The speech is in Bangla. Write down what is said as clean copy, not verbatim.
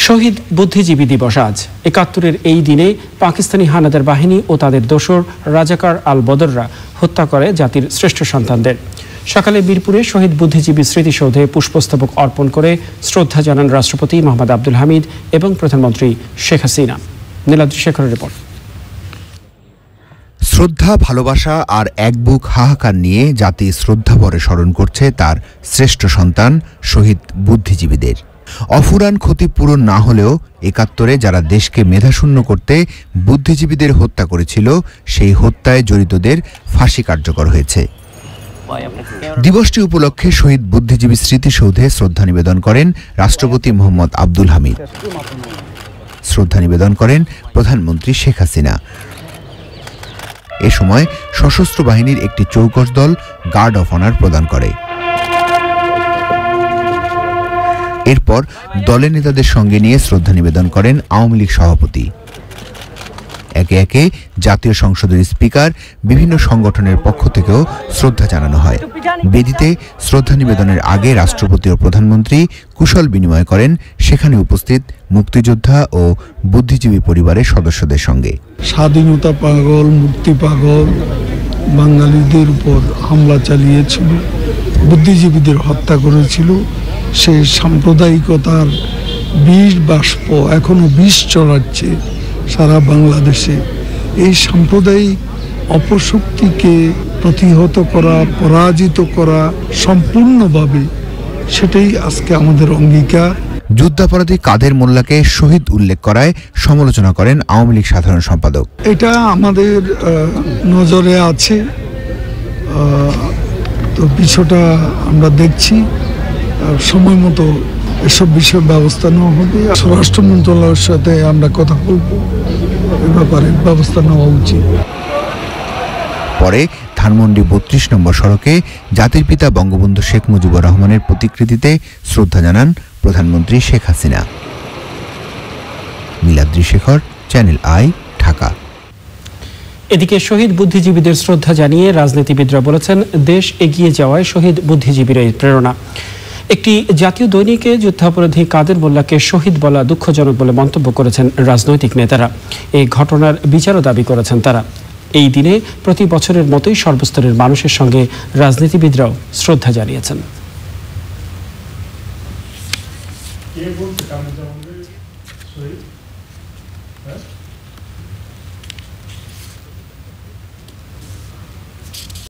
শহীদ বুদ্ধিজীবী দিবস আজ। ৭১-এর এই দিনে পাকিস্তানি হানাদার বাহিনী ও তাদের দোসর রাজাকার আল বদররা হত্যা করে জাতির শ্রেষ্ঠ সন্তানদের। সকালে মিরপুরে শহীদ বুদ্ধিজীবী স্মৃতিসৌধে পুষ্পস্তবক অর্পণ করে শ্রদ্ধা জানান রাষ্ট্রপতি মোহাম্মদ আব্দুল হামিদ এবং প্রধানমন্ত্রী শেখ হাসিনা। নীলাদ্রি শেখরের রিপোর্ট। শ্রদ্ধা, ভালোবাসা আর এক বুক হাহাকার নিয়ে জাতি শ্রদ্ধাভরে স্মরণ করছে তার শ্রেষ্ঠ সন্তান শহীদ বুদ্ধিজীবীদের। অফুরান ক্ষতি পূরণ না হলেও ৭১-এ যারা দেশকে মেধাশূন্য করতে বুদ্ধিজীবীদের হত্যা করেছিল, সেই হত্যায় জড়িতদের ফাঁসি কার্যকর হয়েছে। দিবসটি উপলক্ষে শহীদ বুদ্ধিজীবী স্মৃতিসৌধে শ্রদ্ধা নিবেদন করেন রাষ্ট্রপতি মোহাম্মদ আব্দুল হামিদ। শ্রদ্ধা নিবেদন করেন প্রধানমন্ত্রী শেখ হাসিনা। এ সময় সশস্ত্র বাহিনীর একটি চৌকস দল গার্ড অফ অনার প্রদান করে। এরপর দলের নেতাদের সঙ্গে নিয়ে শ্রদ্ধা নিবেদন করেন আওয়ামী লীগ সভাপতি। একে একে জাতীয় সংসদের স্পিকার, বিভিন্ন সংগঠনের পক্ষ থেকেও শ্রদ্ধা জানানো হয়। বেদিতে শ্রদ্ধা নিবেদনের আগে রাষ্ট্রপতি ও প্রধানমন্ত্রী কুশল বিনিময় করেন সেখানে উপস্থিত মুক্তিযোদ্ধা ও বুদ্ধিজীবী পরিবারের সদস্যদের সঙ্গে। স্বাধীনতা পাগল, মুক্তি পাগল বাঙালিদের উপর হামলা চালিয়েছিল, বুদ্ধিজীবীদের হত্যা করেছিল। সেই সাম্প্রদায়িকতার বিষ বাষ্প এখনো বিষ চড়াচ্ছে সারা বাংলাদেশে। এই সাম্প্রদায়িক অপশক্তিকে প্রতিহত করা, পরাজিত করা সম্পূর্ণভাবে, সেটাই আজকে আমাদের অঙ্গীকার। যুদ্ধাপরাধী কাদের মোল্লাকে শহীদ উল্লেখ করায় সমালোচনা করেন আওয়ামী লীগ সাধারণ সম্পাদক। এটা আমাদের নজরে আছে, তো বিষয়টা আমরা দেখছি, সময় মতো এসব বিষয়ে ব্যবস্থা নেওয়া হবে। স্বরাষ্ট্র মন্ত্রণালয়ের সাথে আমরা কথা বলবো, এ ব্যাপারে ব্যবস্থা নেওয়া উচিত। পরে ধানমন্ডি ৩২ নম্বর সড়কে জাতির পিতা বঙ্গবন্ধু শেখ মুজিবুর রহমানের প্রতিকৃতিতে শ্রদ্ধা জানান প্রধানমন্ত্রী শেখ হাসিনা। Niladri Shekhar, channel I, Dhaka. এদিকে শহীদ বুদ্ধিজীবীদের শ্রদ্ধা জানিয়ে রাজনীতিবিদরা বলেছেন, দেশ এগিয়ে যাওয়ায় শহীদ বুদ্ধিজীবীরাই প্রেরণা। একটি জাতীয় দৈনিকে যুদ্ধাপরাধী কাদের মোল্লাকে শহীদ বলা দুঃখজনক বলে মন্তব্য করেছেন রাজনৈতিক নেতারা। এই ঘটনার বিচারও দাবি করেছেন তারা। এই দিনে প্রতি বছরের মতোই সর্বস্তরের মানুষের সঙ্গে রাজনীতিবিদরাও শ্রদ্ধা জানিয়েছেন।